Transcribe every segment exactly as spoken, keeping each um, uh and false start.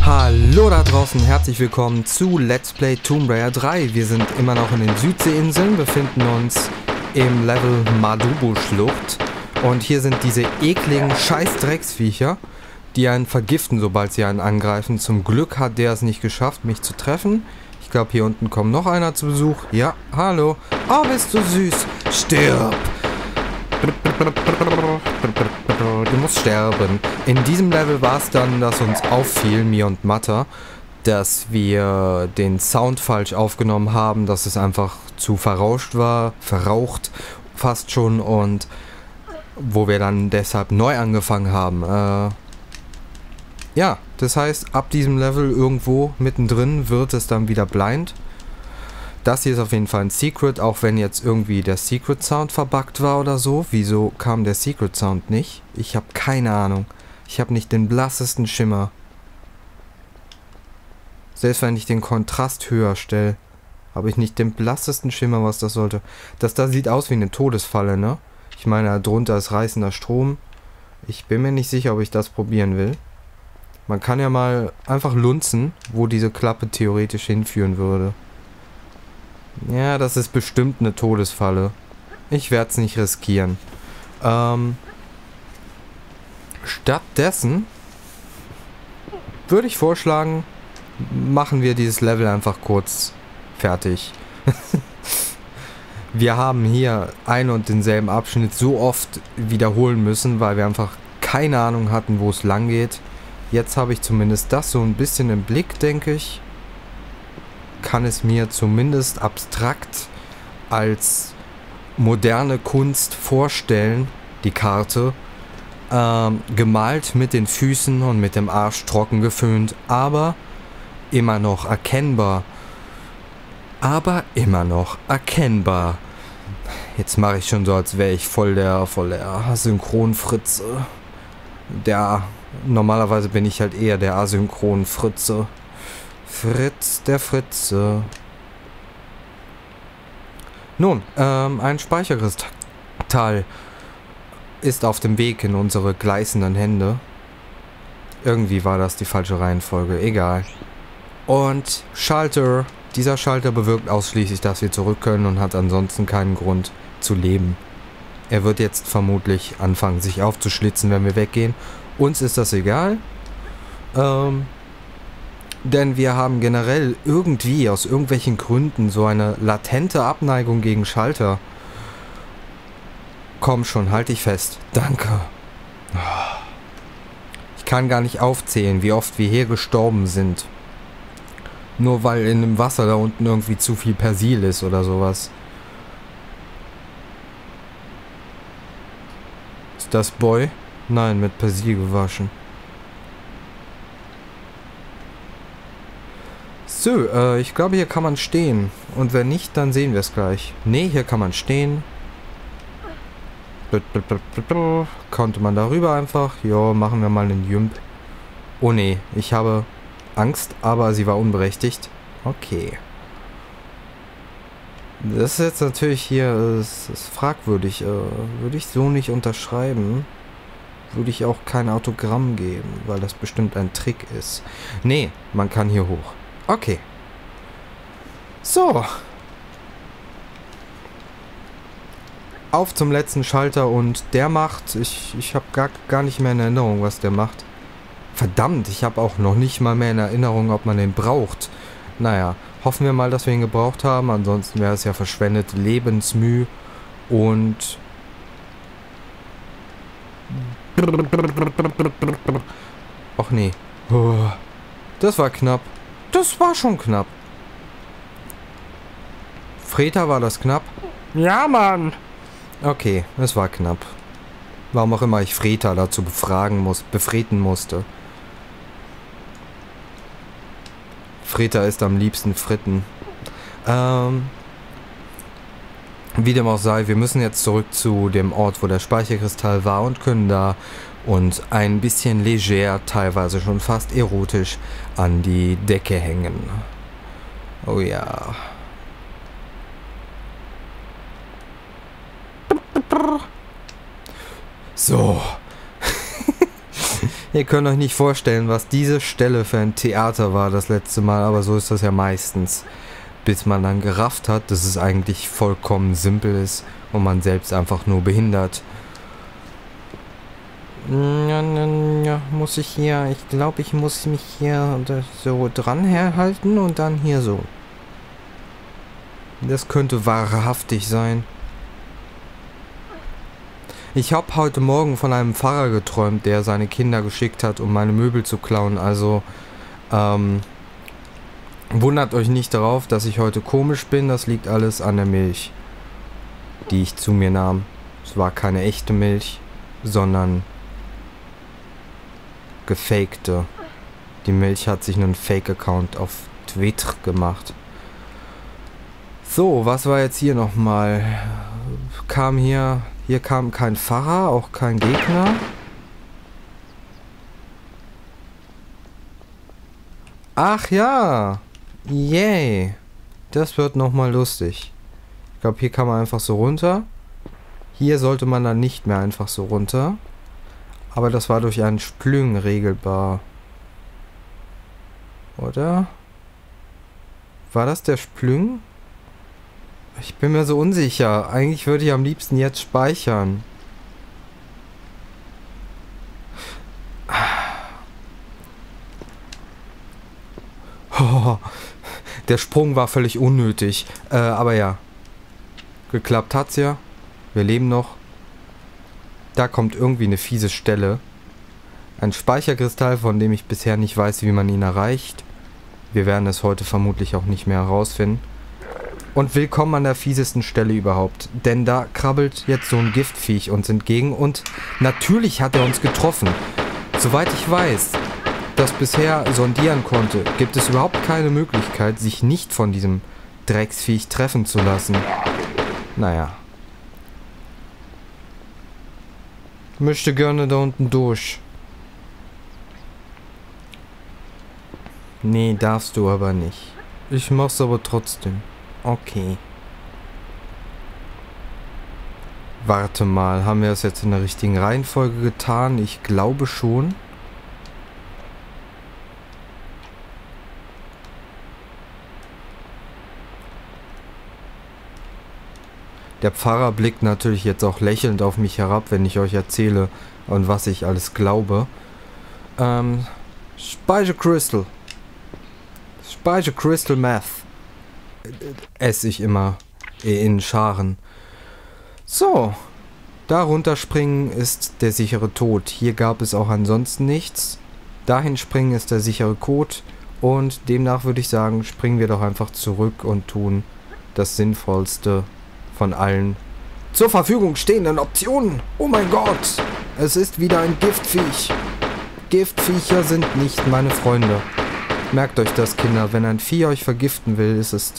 Hallo da draußen, herzlich willkommen zu Let's Play Tomb Raider drei. Wir sind immer noch in den Südseeinseln, befinden uns im Level Madubu-Schlucht. Und hier sind diese ekligen Scheiß-Drecksviecher, die einen vergiften, sobald sie einen angreifen. Zum Glück hat der es nicht geschafft, mich zu treffen. Ich glaube, hier unten kommt noch einer zu Besuch. Ja, hallo. Oh, bist du süß. Stirb. Du musst sterben. In diesem Level war es dann, dass uns auffiel, mir und Matta, dass wir den Sound falsch aufgenommen haben, dass es einfach zu verrauscht war, verraucht fast schon, und wo wir dann deshalb neu angefangen haben. Äh, ja, das heißt, ab diesem Level irgendwo mittendrin wird es dann wieder blind. Das hier ist auf jeden Fall ein Secret, auch wenn jetzt irgendwie der Secret Sound verbuggt war oder so. Wieso kam der Secret Sound nicht? Ich habe keine Ahnung. Ich habe nicht den blassesten Schimmer. Selbst wenn ich den Kontrast höher stelle, habe ich nicht den blassesten Schimmer, was das sollte. Das da sieht aus wie eine Todesfalle, ne? Ich meine, darunter ist reißender Strom. Ich bin mir nicht sicher, ob ich das probieren will. Man kann ja mal einfach lunzen, wo diese Klappe theoretisch hinführen würde. Ja, das ist bestimmt eine Todesfalle. Ich werde es nicht riskieren. Ähm, stattdessen würde ich vorschlagen, machen wir dieses Level einfach kurz fertig. Wir haben hier einen und denselben Abschnitt so oft wiederholen müssen, weil wir einfach keine Ahnung hatten, wo es lang geht. Jetzt habe ich zumindest das so ein bisschen im Blick, denke ich. Kann es mir zumindest abstrakt als moderne Kunst vorstellen, die Karte. Ähm, gemalt mit den Füßen und mit dem Arsch trocken geföhnt, aber immer noch erkennbar. Aber immer noch erkennbar. Jetzt mache ich schon so, als wäre ich voll der, voll der Synchronfritze. Der, normalerweise bin ich halt eher der Asynchronfritze. Fritz, der Fritze. Nun, ähm, ein Speicherkristall ist auf dem Weg in unsere gleißenden Hände. Irgendwie war das die falsche Reihenfolge, egal. Und Schalter. Dieser Schalter bewirkt ausschließlich, dass wir zurück können und hat ansonsten keinen Grund zu leben. Er wird jetzt vermutlich anfangen, sich aufzuschlitzen, wenn wir weggehen. Uns ist das egal. Ähm... Denn wir haben generell irgendwie aus irgendwelchen Gründen so eine latente Abneigung gegen Schalter. Komm schon, halt dich fest. Danke. Ich kann gar nicht aufzählen, wie oft wir hier gestorben sind. Nur weil in dem Wasser da unten irgendwie zu viel Persil ist oder sowas. Ist das Boy? Nein, mit Persil gewaschen. So, äh, ich glaube, hier kann man stehen. Und wenn nicht, dann sehen wir es gleich. Ne, hier kann man stehen. Konnte man darüber einfach. Jo, machen wir mal einen Jump. Oh ne, ich habe Angst, aber sie war unberechtigt. Okay. Das ist jetzt natürlich hier, ist, ist fragwürdig. Äh, würde ich so nicht unterschreiben. Würde ich auch kein Autogramm geben, weil das bestimmt ein Trick ist. Ne, man kann hier hoch. Okay. So. Auf zum letzten Schalter, und der macht... Ich, ich habe gar, gar nicht mehr in Erinnerung, was der macht. Verdammt, ich habe auch noch nicht mal mehr in Erinnerung, ob man den braucht. Naja, hoffen wir mal, dass wir ihn gebraucht haben. Ansonsten wäre es ja verschwendete Lebensmüh. Und... Ach nee. Das war knapp. Das war schon knapp. Freta, war das knapp? Ja, Mann. Okay, es war knapp. Warum auch immer ich Freta dazu befragen muss, befreten musste. Freta ist am liebsten Fritten. Ähm, wie dem auch sei, wir müssen jetzt zurück zu dem Ort, wo der Speicherkristall war, und können da uns ein bisschen leger, teilweise schon fast erotisch, an die Decke hängen. Oh ja. So. Ihr könnt euch nicht vorstellen, was diese Stelle für ein Theater war das letzte Mal, aber so ist das ja meistens. Bis man dann gerafft hat, dass es eigentlich vollkommen simpel ist und man selbst einfach nur behindert. Ja, ja, muss ich hier, ich glaube, ich muss mich hier so dran herhalten und dann hier so. Das könnte wahrhaftig sein. Ich habe heute Morgen von einem Pfarrer geträumt, der seine Kinder geschickt hat, um meine Möbel zu klauen. Also, ähm, wundert euch nicht darauf, dass ich heute komisch bin. Das liegt alles an der Milch, die ich zu mir nahm. Es war keine echte Milch, sondern gefakte. Die Milch hat sich einen Fake-Account auf Twitter gemacht. So, was war jetzt hier nochmal? Kam hier... Hier kam kein Pfarrer, auch kein Gegner. Ach ja! Yay! Das wird nochmal lustig. Ich glaube, hier kann man einfach so runter. Hier sollte man dann nicht mehr einfach so runter. Aber das war durch einen Splüng regelbar. Oder? War das der Splüng? Ich bin mir so unsicher. Eigentlich würde ich am liebsten jetzt speichern. Oh, der Sprung war völlig unnötig. Äh, aber ja. Geklappt hat's ja. Wir leben noch. Da kommt irgendwie eine fiese Stelle. Ein Speicherkristall, von dem ich bisher nicht weiß, wie man ihn erreicht. Wir werden es heute vermutlich auch nicht mehr herausfinden. Und willkommen an der fiesesten Stelle überhaupt. Denn da krabbelt jetzt so ein Giftviech uns entgegen. Und natürlich hat er uns getroffen. Soweit ich weiß, das bisher sondieren konnte, gibt es überhaupt keine Möglichkeit, sich nicht von diesem Drecksviech treffen zu lassen. Naja. Möchte gerne da unten durch. Nee, darfst du aber nicht. Ich mach's aber trotzdem. Okay. Warte mal, haben wir es jetzt in der richtigen Reihenfolge getan? Ich glaube schon. Der Pfarrer blickt natürlich jetzt auch lächelnd auf mich herab, wenn ich euch erzähle, an was ich alles glaube. Ähm, Speicherkristall. Speicherkristall Meth. Esse ich immer in Scharen. So. Da runterspringen ist der sichere Tod. Hier gab es auch ansonsten nichts. Dahin springen ist der sichere Code. Und demnach würde ich sagen, springen wir doch einfach zurück und tun das Sinnvollste von allen zur Verfügung stehenden Optionen. Oh mein Gott! Es ist wieder ein Giftviech. Giftviecher sind nicht meine Freunde. Merkt euch das, Kinder. Wenn ein Vieh euch vergiften will, ist es...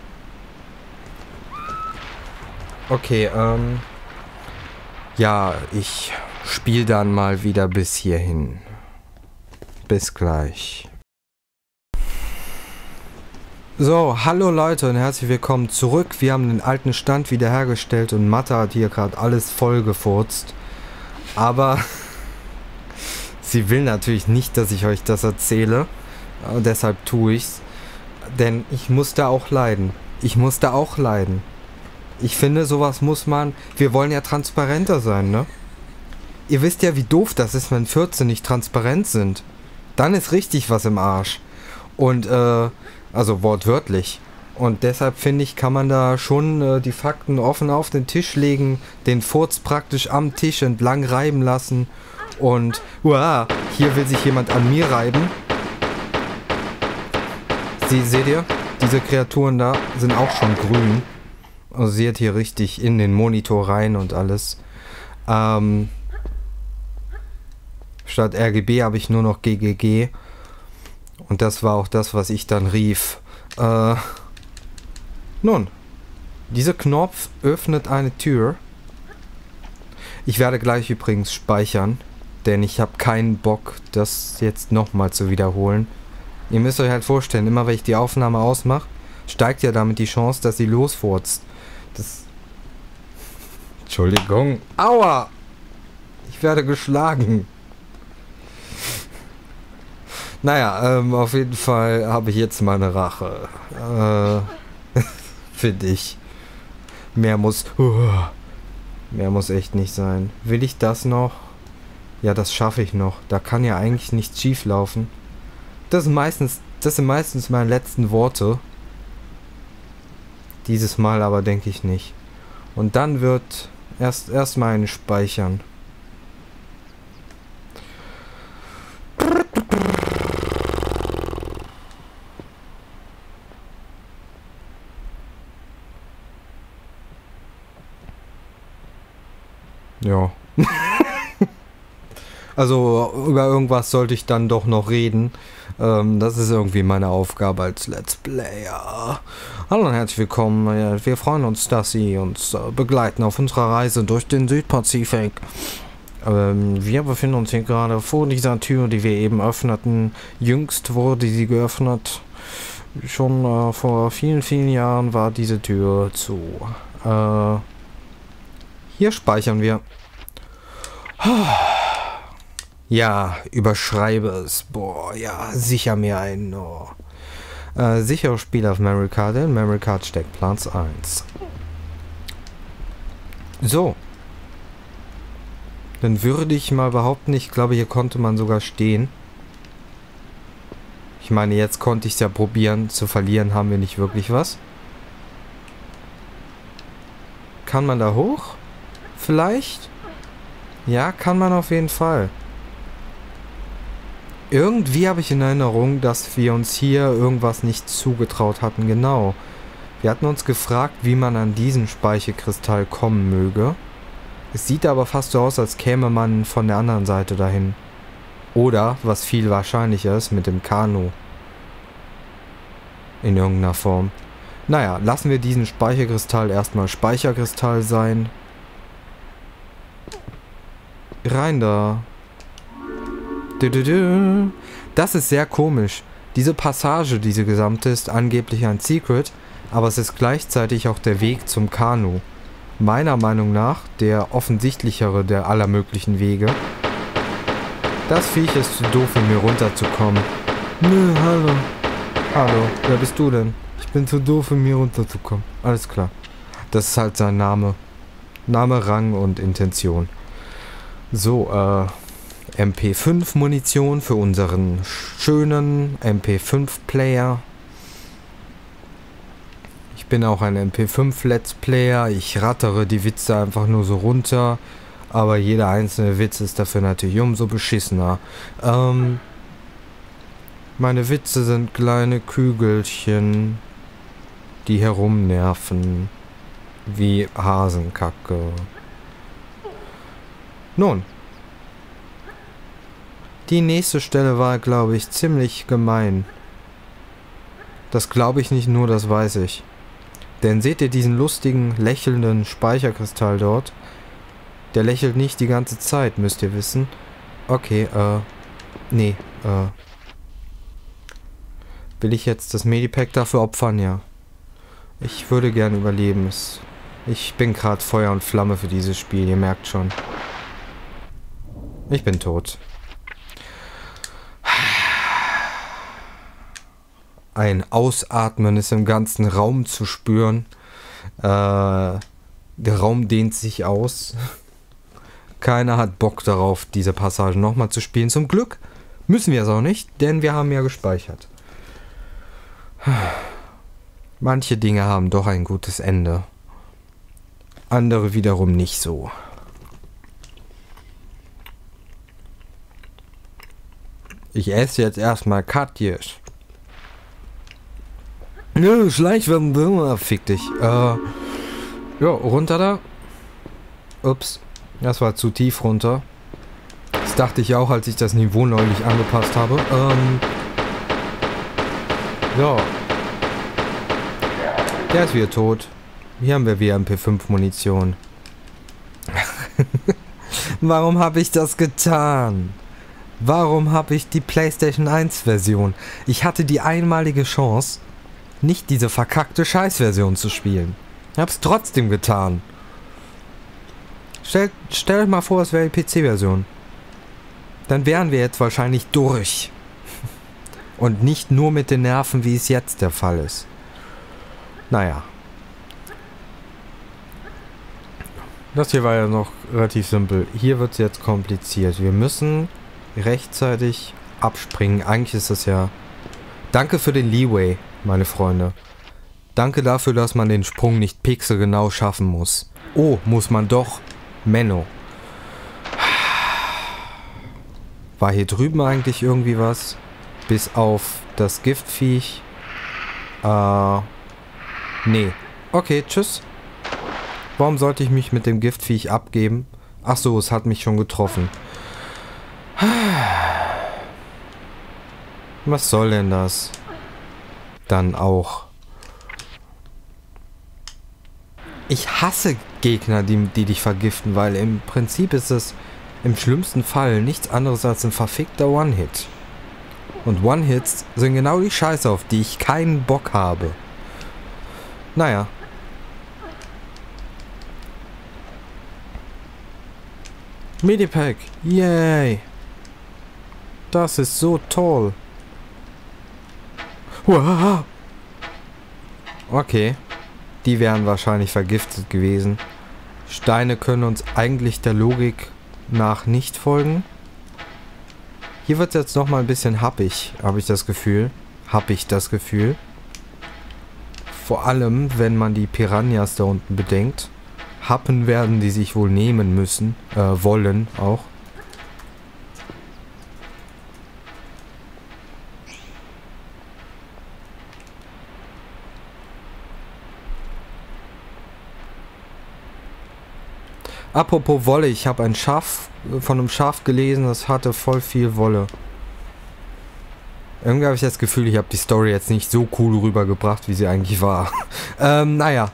Okay, ähm... ja, ich spiele dann mal wieder bis hierhin. Bis gleich. So, hallo Leute und herzlich willkommen zurück. Wir haben den alten Stand wiederhergestellt und Mathe hat hier gerade alles voll gefurzt. Aber sie will natürlich nicht, dass ich euch das erzähle. Und deshalb tue ich's. Denn ich muss da auch leiden. Ich muss da auch leiden. Ich finde, sowas muss man... Wir wollen ja transparenter sein, ne? Ihr wisst ja, wie doof das ist, wenn vierzehn nicht transparent sind. Dann ist richtig was im Arsch. Und, äh... also wortwörtlich. Und deshalb finde ich, kann man da schon äh, die Fakten offen auf den Tisch legen, den Furz praktisch am Tisch entlang reiben lassen. Und, uah, hier will sich jemand an mir reiben. Sie, seht ihr? Diese Kreaturen da sind auch schon grün. Also sie hat hier richtig in den Monitor rein und alles. Ähm, statt R G B habe ich nur noch G G G. Und das war auch das, was ich dann rief. Äh, nun, dieser Knopf öffnet eine Tür. Ich werde gleich übrigens speichern, denn ich habe keinen Bock, das jetzt nochmal zu wiederholen. Ihr müsst euch halt vorstellen, immer wenn ich die Aufnahme ausmache, steigt ja damit die Chance, dass sie losfurzt. Das... Entschuldigung. Aua! Ich werde geschlagen. Naja, ähm, auf jeden Fall habe ich jetzt meine Rache. Äh, für dich. Mehr muss... Uh, mehr muss echt nicht sein. Will ich das noch? Ja, das schaffe ich noch. Da kann ja eigentlich nichts schief laufen. Das sind meistens, das sind meistens meine letzten Worte. Dieses Mal aber denke ich nicht. Und dann wird erst erstmal ein Speichern. Ja. Also über irgendwas sollte ich dann doch noch reden. Ähm, das ist irgendwie meine Aufgabe als Let's Player. Hallo und herzlich willkommen. Wir freuen uns, dass Sie uns äh, begleiten auf unserer Reise durch den Südpazifik. Ähm, wir befinden uns hier gerade vor dieser Tür, die wir eben öffneten. Jüngst wurde sie geöffnet. Schon äh, vor vielen, vielen Jahren war diese Tür zu. Äh, hier speichern wir. Ja, überschreibe es. Boah, ja, sicher mir ein. Oh. Äh, sichere Spiel auf Memory Card. In Memory Card steckt Platz eins. So. Dann würde ich mal behaupten, ich glaube, hier konnte man sogar stehen. Ich meine, jetzt konnte ich es ja probieren. Zu verlieren haben wir nicht wirklich was. Kann man da hoch? Vielleicht? Ja, kann man auf jeden Fall. Irgendwie habe ich in Erinnerung, dass wir uns hier irgendwas nicht zugetraut hatten. Genau. Wir hatten uns gefragt, wie man an diesen Speicherkristall kommen möge. Es sieht aber fast so aus, als käme man von der anderen Seite dahin. Oder, was viel wahrscheinlicher ist, mit dem Kanu. In irgendeiner Form. Naja, lassen wir diesen Speicherkristall erstmal Speicherkristall sein. Rein da. Das ist sehr komisch. Diese Passage, diese gesamte, ist angeblich ein Secret, aber es ist gleichzeitig auch der Weg zum Kanu. Meiner Meinung nach der offensichtlichere der aller möglichen Wege. Das Viech ist zu doof, um mir runterzukommen. Nö, hallo. Hallo, wer bist du denn? Ich bin zu doof, um mir runterzukommen. Alles klar. Das ist halt sein Name. Name, Rang und Intention. So, äh, M P fünf Munition für unseren schönen M P fünf Player. Ich bin auch ein M P fünf Let's Player. Ich rattere die Witze einfach nur so runter. Aber jeder einzelne Witz ist dafür natürlich umso beschissener. Ähm, meine Witze sind kleine Kügelchen, die herumnerven. Wie Hasenkacke. Nun. Die nächste Stelle war, glaube ich, ziemlich gemein. Das glaube ich nicht nur, das weiß ich. Denn seht ihr diesen lustigen, lächelnden Speicherkristall dort? Der lächelt nicht die ganze Zeit, müsst ihr wissen. Okay, äh... Nee, äh... Will ich jetzt das Medipack dafür opfern? Ja. Ich würde gern überleben. Ich bin gerade Feuer und Flamme für dieses Spiel, ihr merkt schon. Ich bin tot. Ein Ausatmen ist im ganzen Raum zu spüren. Äh, der Raum dehnt sich aus. Keiner hat Bock darauf, diese Passage nochmal zu spielen. Zum Glück müssen wir es auch nicht, denn wir haben ja gespeichert. Manche Dinge haben doch ein gutes Ende. Andere wiederum nicht so. Ich esse jetzt erstmal Katjes. Nö, Schleichwürmer, fick dich. Äh, ja, runter da. Ups, das war zu tief runter. Das dachte ich auch, als ich das Niveau neulich angepasst habe. Ähm, ja. Der ist wieder tot. Hier haben wir wieder M P fünf Munition. Warum habe ich das getan? Warum habe ich die PlayStation eins Version? Ich hatte die einmalige Chance, nicht diese verkackte Scheißversion zu spielen. Ich hab's trotzdem getan. Stell, stell euch mal vor, es wäre die P C Version. Dann wären wir jetzt wahrscheinlich durch. Und nicht nur mit den Nerven, wie es jetzt der Fall ist. Naja. Das hier war ja noch relativ simpel. Hier wird es jetzt kompliziert. Wir müssen rechtzeitig abspringen. Eigentlich ist das ja... Danke für den Leeway, meine Freunde. Danke dafür, dass man den Sprung nicht pixelgenau schaffen muss. Oh, muss man doch. Menno. War hier drüben eigentlich irgendwie was? Bis auf das Giftviech. Äh... Nee. Okay, tschüss. Warum sollte ich mich mit dem Giftviech abgeben? Ach so, es hat mich schon getroffen. Was soll denn das? Dann auch. Ich hasse Gegner, die, die dich vergiften, weil im Prinzip ist es im schlimmsten Fall nichts anderes als ein verfickter One-Hit. Und One-Hits sind genau die Scheiße, auf die ich keinen Bock habe. Naja. Medipack. Yay. Das ist so toll. Wow. Okay. Die wären wahrscheinlich vergiftet gewesen. Steine können uns eigentlich der Logik nach nicht folgen. Hier wird es jetzt nochmal ein bisschen happig, habe ich das Gefühl. Hab ich das Gefühl. Vor allem, wenn man die Piranhas da unten bedenkt. Happen werden die sich wohl nehmen müssen. Äh, wollen auch. Apropos Wolle, ich habe ein Schaf, von einem Schaf gelesen, das hatte voll viel Wolle. Irgendwie habe ich das Gefühl, ich habe die Story jetzt nicht so cool rübergebracht, wie sie eigentlich war. ähm, naja.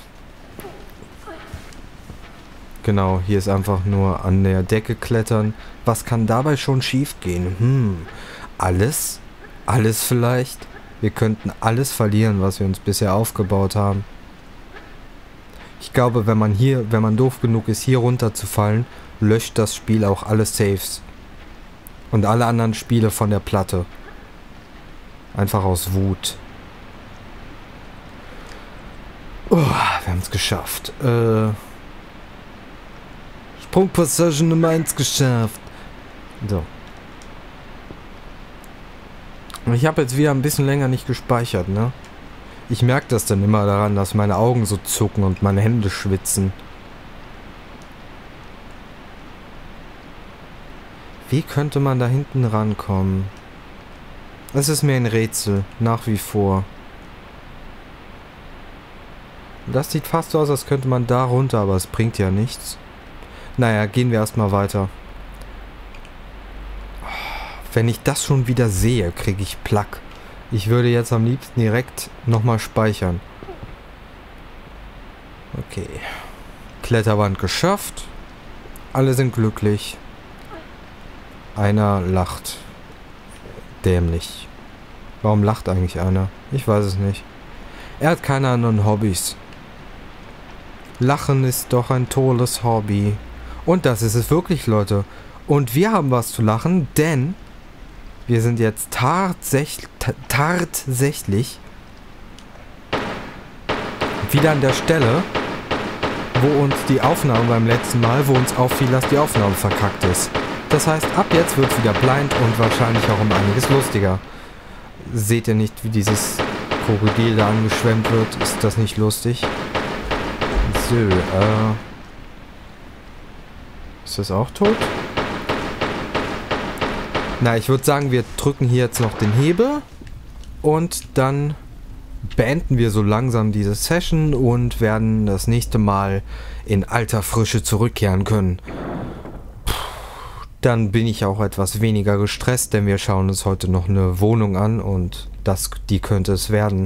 Genau, hier ist einfach nur an der Decke klettern. Was kann dabei schon schief gehen? Hm, alles? Alles vielleicht? Wir könnten alles verlieren, was wir uns bisher aufgebaut haben. Ich glaube, wenn man hier, wenn man doof genug ist, hier runterzufallen, löscht das Spiel auch alle Saves. Und alle anderen Spiele von der Platte. Einfach aus Wut. Oh, wir haben es geschafft. Äh... Sprungpassage Nummer eins geschafft. So. Ich habe jetzt wieder ein bisschen länger nicht gespeichert, ne? Ich merke das dann immer daran, dass meine Augen so zucken und meine Hände schwitzen. Wie könnte man da hinten rankommen? Es ist mir ein Rätsel, nach wie vor. Das sieht fast so aus, als könnte man da runter, aber es bringt ja nichts. Naja, gehen wir erstmal weiter. Wenn ich das schon wieder sehe, kriege ich Plack. Ich würde jetzt am liebsten direkt nochmal speichern. Okay. Kletterwand geschafft. Alle sind glücklich. Einer lacht. Dämlich. Warum lacht eigentlich einer? Ich weiß es nicht. Er hat keine anderen Hobbys. Lachen ist doch ein tolles Hobby. Und das ist es wirklich, Leute. Und wir haben was zu lachen, denn wir sind jetzt tatsächlich, tatsächlich wieder an der Stelle, wo uns die Aufnahme beim letzten Mal, wo uns auffiel, dass die Aufnahme verkackt ist. Das heißt, ab jetzt wird es wieder blind und wahrscheinlich auch um einiges lustiger. Seht ihr nicht, wie dieses Krokodil da angeschwemmt wird? Ist das nicht lustig? So, äh... Ist das auch tot? Na, ich würde sagen, wir drücken hier jetzt noch den Hebel und dann beenden wir so langsam diese Session und werden das nächste Mal in alter Frische zurückkehren können. Dann bin ich auch etwas weniger gestresst, denn wir schauen uns heute noch eine Wohnung an und das, die könnte es werden.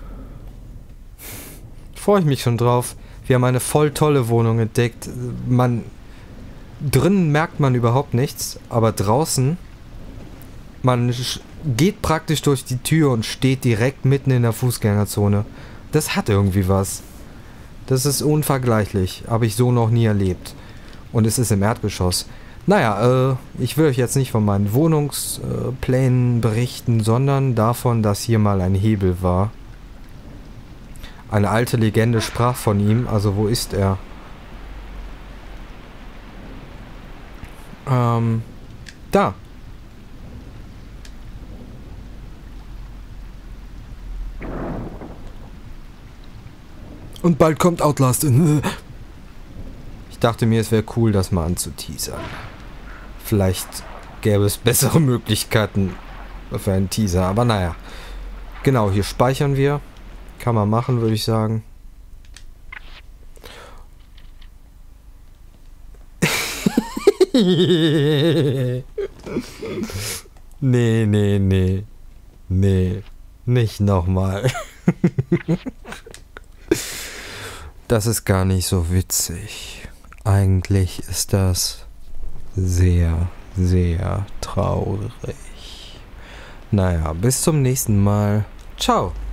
Freue ich mich schon drauf. Wir haben eine voll tolle Wohnung entdeckt. Man... Drinnen merkt man überhaupt nichts, aber draußen, man geht praktisch durch die Tür und steht direkt mitten in der Fußgängerzone. Das hat irgendwie was. Das ist unvergleichlich, habe ich so noch nie erlebt. Und es ist im Erdgeschoss. Naja, äh, ich will euch jetzt nicht von meinen Wohnungsplänen berichten, sondern davon, dass hier mal ein Hebel war. Eine alte Legende sprach von ihm, also wo ist er? Ähm, da. Und bald kommt Outlast. Ich dachte mir, es wäre cool, das mal anzuteasern. Vielleicht gäbe es bessere Möglichkeiten für einen Teaser, aber naja. Genau, hier speichern wir. Kann man machen, würde ich sagen. Nee, nee, nee. Nee, nicht nochmal. Das ist gar nicht so witzig. Eigentlich ist das sehr, sehr traurig. Naja, bis zum nächsten Mal. Ciao.